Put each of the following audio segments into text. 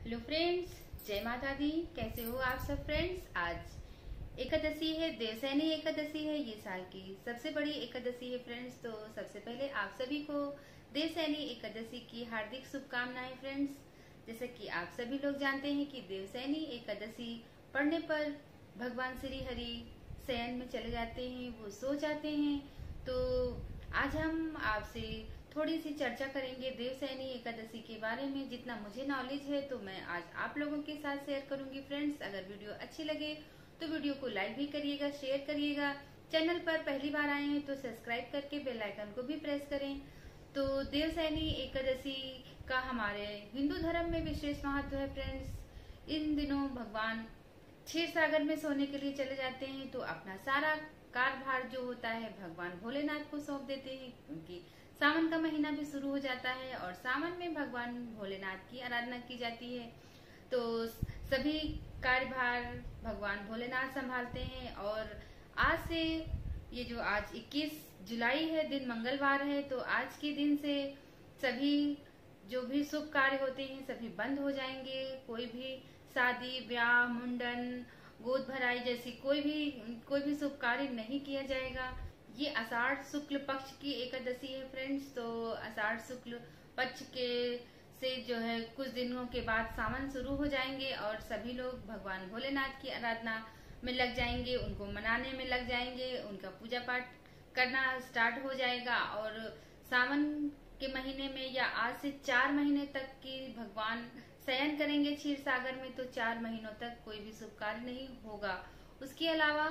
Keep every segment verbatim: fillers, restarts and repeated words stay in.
Hello friends, जय माता दी। कैसे हो आप सब फ्रेंड्स। आज एकादशी है, देवसैनी एकादशी है। ये साल की सबसे बड़ी एकादशी है फ्रेंड्स। तो सबसे पहले आप सभी को देवसैनी एकादशी की हार्दिक शुभकामनाएं फ्रेंड्स। जैसे कि आप सभी लोग जानते हैं कि देवसैनी एकादशी पढ़ने पर भगवान श्री हरि शयन में चले जाते हैं, वो सो जाते हैं। तो आज हम आपसे थोड़ी सी चर्चा करेंगे देवसैनी एकादशी के बारे में। जितना मुझे नॉलेज है तो मैं आज आप लोगों के साथ शेयर करूंगी फ्रेंड्स। अगर वीडियो अच्छी लगे तो वीडियो को लाइक भी करिएगा, शेयर करिएगा। चैनल पर पहली बार आए हैं तो सब्सक्राइब करके बेल आइकन को भी प्रेस करें। तो देवसैनी एकादशी का हमारे हिंदू धर्म में विशेष महत्व है फ्रेंड्स। इन दिनों भगवान क्षीर सागर में सोने के लिए चले जाते हैं, तो अपना सारा कार्यभार जो होता है भगवान भोलेनाथ को सौंप देते हैं, क्योंकि सावन का महीना भी शुरू हो जाता है और सावन में भगवान भोलेनाथ की आराधना की जाती है। तो सभी कार्यभार भगवान भोलेनाथ संभालते हैं। और आज से ये जो आज इक्कीस जुलाई है, दिन मंगलवार है, तो आज के दिन से सभी जो भी शुभ कार्य होते हैं सभी बंद हो जाएंगे। कोई भी शादी ब्याह मुंडन गोद भराई जैसी कोई भी कोई भी शुभ कार्य नहीं किया जाएगा। ये आषाढ़ शुक्ल पक्ष की एकादशी है फ्रेंड्स। तो आषाढ़ शुक्ल पक्ष के से जो है कुछ दिनों के बाद सावन शुरू हो जाएंगे और सभी लोग भगवान भोलेनाथ की आराधना में लग जाएंगे, उनको मनाने में लग जाएंगे, उनका पूजा पाठ करना स्टार्ट हो जाएगा। और सावन के महीने में या आज से चार महीने तक की भगवान शयन करेंगे क्षीर सागर में। तो चार महीनों तक कोई भी शुभ कार्य नहीं होगा। उसके अलावा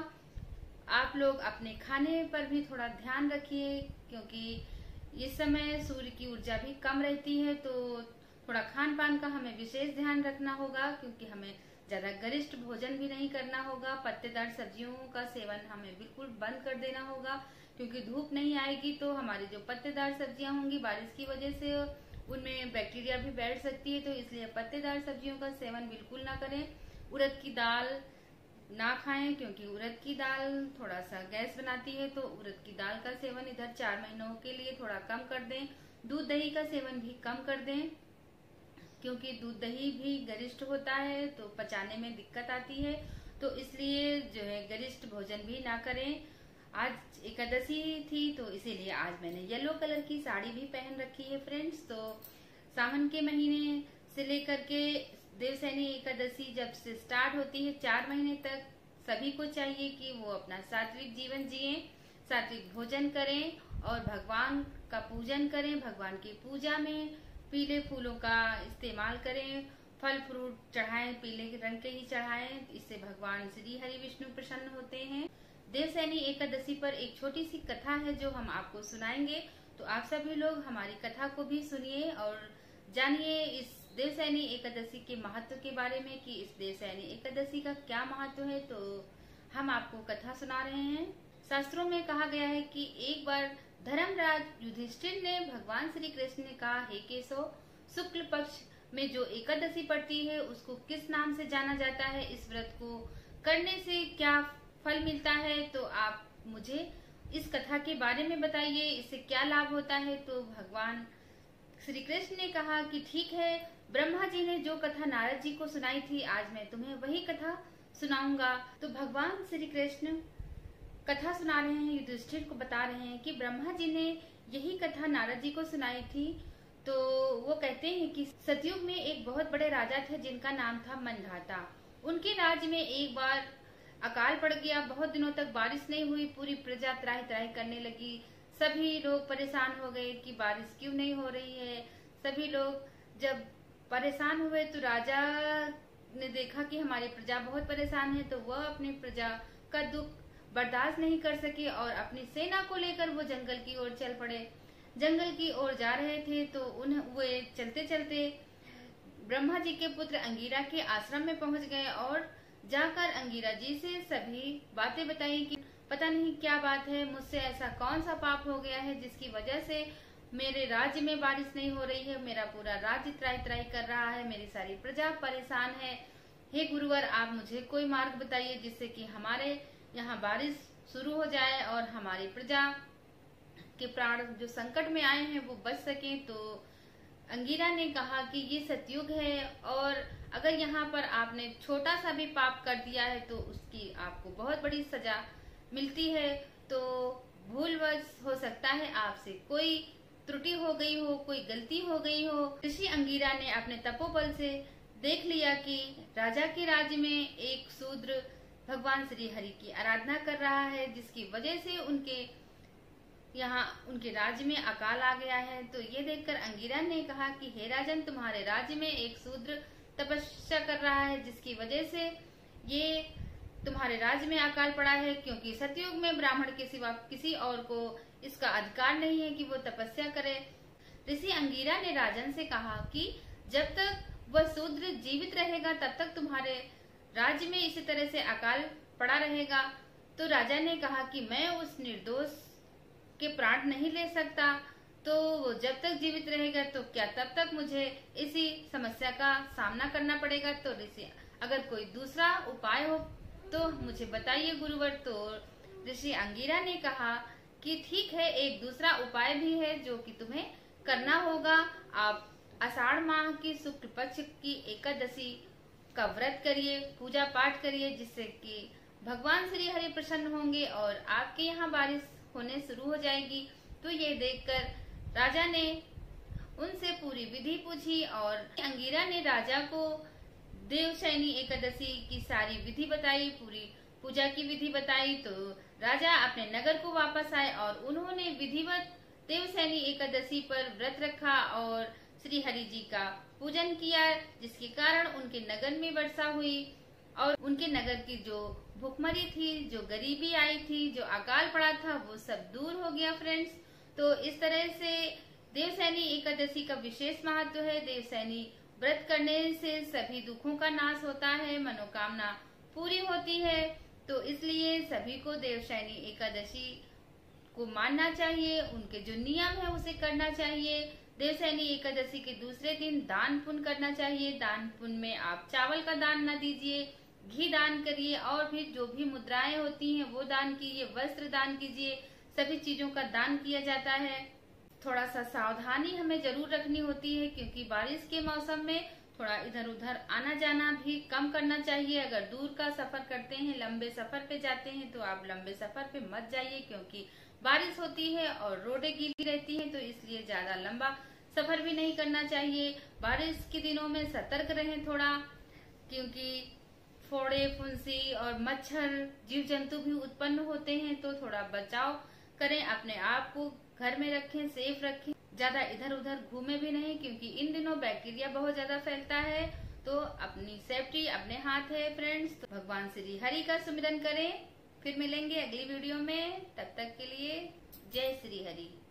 आप लोग अपने खाने पर भी थोड़ा ध्यान रखिए, क्योंकि इस समय सूर्य की ऊर्जा भी कम रहती है। तो थोड़ा खान पान का हमें विशेष ध्यान रखना होगा, क्योंकि हमें ज्यादा गरिष्ठ भोजन भी नहीं करना होगा। पत्तेदार सब्जियों का सेवन हमें बिल्कुल बंद कर देना होगा, क्योंकि धूप नहीं आएगी तो हमारी जो पत्तेदार सब्जियां होंगी बारिश की वजह से उनमें बैक्टीरिया भी बैठ सकती है। तो इसलिए पत्तेदार सब्जियों का सेवन बिल्कुल ना करें। उड़द की दाल ना खाएं, क्योंकि उड़द की दाल थोड़ा सा गैस बनाती है। तो उड़द की दाल का सेवन इधर चार महीनों के लिए थोड़ा कम कर दें। दूध दही का सेवन भी कम कर दें, क्योंकि दूध दही भी गरिष्ठ होता है तो पचाने में दिक्कत आती है। तो इसलिए जो है गरिष्ठ भोजन भी ना करें। आज एकादशी थी तो इसीलिए आज मैंने येलो कलर की साड़ी भी पहन रखी है फ्रेंड्स। तो सावन के महीने से लेकर के देवसैनी एकादशी जब से स्टार्ट होती है चार महीने तक सभी को चाहिए कि वो अपना सात्विक जीवन जिए, सात्विक भोजन करें और भगवान का पूजन करें। भगवान की पूजा में पीले फूलों का इस्तेमाल करें, फल फ्रूट चढ़ाएं, पीले रंग के ही चढ़ाएं। इससे भगवान श्री हरि विष्णु प्रसन्न होते हैं। देवसैनी एकादशी पर एक छोटी सी कथा है जो हम आपको सुनाएंगे। तो आप सभी लोग हमारी कथा को भी सुनिए और जानिए इस देवसैनी एकादशी के महत्व के बारे में कि इस देवसैनी एकादशी का क्या महत्व है। तो हम आपको कथा सुना रहे हैं। शास्त्रों में कहा गया है कि एक बार धर्मराज युधिष्ठिर ने भगवान श्री कृष्ण ने कहा, हे केशव, शुक्ल पक्ष में जो एकादशी पड़ती है उसको किस नाम से जाना जाता है? इस व्रत को करने से क्या फल मिलता है? तो आप मुझे इस कथा के बारे में बताइए, इससे क्या लाभ होता है? तो भगवान श्री कृष्ण ने कहा कि ठीक है, ब्रह्मा जी ने जो कथा नारद जी को सुनाई थी आज मैं तुम्हें वही कथा सुनाऊंगा। तो भगवान श्री कृष्ण कथा सुना रहे हैं, युधिष्ठिर को बता रहे हैं कि ब्रह्मा जी ने यही कथा नारद जी को सुनाई थी। तो वो कहते हैं कि सतयुग में एक बहुत बड़े राजा थे जिनका नाम था मंधाता। उनके राज्य में एक बार अकाल पड़ गया, बहुत दिनों तक बारिश नहीं हुई, पूरी प्रजा त्राहि त्राहि करने लगी। सभी लोग परेशान हो गए कि बारिश क्यों नहीं हो रही है। सभी लोग जब परेशान हुए तो राजा ने देखा कि हमारी प्रजा बहुत परेशान है, तो वह अपनी प्रजा का दुख बर्दाश्त नहीं कर सके और अपनी सेना को लेकर वो जंगल की ओर चल पड़े। जंगल की ओर जा रहे थे तो उन वे चलते चलते ब्रह्मा जी के पुत्र अंगिरा के आश्रम में पहुंच गए और जाकर अंगिरा जी से सभी बातें बताई कि पता नहीं क्या बात है, मुझसे ऐसा कौन सा पाप हो गया है जिसकी वजह से मेरे राज्य में बारिश नहीं हो रही है, मेरा पूरा राज्य त्राहि त्राहि कर रहा है, मेरी सारी प्रजा परेशान है। हे गुरुवर, आप मुझे कोई मार्ग बताइए जिससे कि हमारे यहाँ बारिश शुरू हो जाए और हमारी प्रजा के प्राण जो संकट में आए हैं वो बच सके। तो अंगिरा ने कहा कि ये सतयुग है और अगर यहाँ पर आपने छोटा सा भी पाप कर दिया है तो उसकी आपको बहुत बड़ी सजा मिलती है। तो भूलवश हो सकता है आपसे कोई त्रुटि हो गई हो, कोई गलती हो गई हो। ऋषि अंगिरा ने अपने तपोबल से देख लिया कि राजा के राज्य में एक शूद्र भगवान श्री हरि की आराधना कर रहा है, जिसकी वजह से उनके यहाँ उनके राज्य में अकाल आ गया है। तो ये देखकर अंगिरा ने कहा कि हे राजन, तुम्हारे राज्य में एक शूद्र तपस्या कर रहा है, जिसकी वजह से ये तुम्हारे राज्य में अकाल पड़ा है, क्योंकि सतयुग में ब्राह्मण के सिवा किसी और को इसका अधिकार नहीं है कि वो तपस्या करे। ऋषि अंगिरा ने राजन से कहा कि जब तक वह शूद्र जीवित रहेगा तब तक तुम्हारे राज्य में इसी तरह से अकाल पड़ा रहेगा। तो राजा ने कहा कि मैं उस निर्दोष के प्राण नहीं ले सकता, तो वो जब तक जीवित रहेगा तो क्या तब तक मुझे इसी समस्या का सामना करना पड़ेगा। तो ऋषि अगर कोई दूसरा उपाय हो तो मुझे बताइए गुरुवर। तो ऋषि अंगिरा ने कहा कि ठीक है, एक दूसरा उपाय भी है जो कि तुम्हें करना होगा। आप आषाढ़ माह की शुक्ल पक्ष की एकादशी का व्रत करिए, पूजा पाठ करिए, जिससे कि भगवान श्री हरि प्रसन्न होंगे और आपके यहाँ बारिश होने शुरू हो जाएगी। तो ये देखकर राजा ने उनसे पूरी विधि पूछी और अंगिरा ने राजा को देवशयनी एकादशी की सारी विधि बताई, पूरी पूजा की विधि बताई। तो राजा अपने नगर को वापस आए और उन्होंने विधिवत देवशयनी एकादशी पर व्रत रखा और श्री हरि जी का पूजन किया, जिसके कारण उनके नगर में वर्षा हुई और उनके नगर की जो भुखमरी थी, जो गरीबी आई थी, जो अकाल पड़ा था, वो सब दूर हो गया फ्रेंड्स। तो इस तरह से देवशयनी एकादशी का विशेष महत्व है। देवशयनी व्रत करने से सभी दुखों का नाश होता है, मनोकामना पूरी होती है। तो इसलिए सभी को देवशयनी एकादशी को मानना चाहिए, उनके जो नियम है उसे करना चाहिए। देवशयनी एकादशी के दूसरे दिन दान पुण्य करना चाहिए। दान पुण्य में आप चावल का दान न दीजिए, घी दान करिए और भी जो भी मुद्राएं होती हैं वो दान कीजिए, वस्त्र दान कीजिए, सभी चीजों का दान किया जाता है। थोड़ा सा सावधानी हमें जरूर रखनी होती है, क्योंकि बारिश के मौसम में थोड़ा इधर उधर आना जाना भी कम करना चाहिए। अगर दूर का सफर करते हैं, लंबे सफर पे जाते हैं, तो आप लंबे सफर पे मत जाइए, क्योंकि बारिश होती है और रोडें गीली रहती हैं, तो इसलिए ज्यादा लंबा सफर भी नहीं करना चाहिए। बारिश के दिनों में सतर्क रहें थोड़ा, क्योंकि फोड़े, फुंसी और मच्छर, जीव जंतु भी उत्पन्न होते हैं। तो थोड़ा बचाव करें, अपने आप को घर में रखें, सेफ रखें, ज्यादा इधर उधर घूमे भी नहीं, क्योंकि इन दिनों बैक्टीरिया बहुत ज्यादा फैलता है। तो अपनी सेफ्टी अपने हाथ है फ्रेंड्स। तो भगवान श्री हरि का सुमिरन करें। फिर मिलेंगे अगली वीडियो में, तब तक के लिए जय श्री हरि।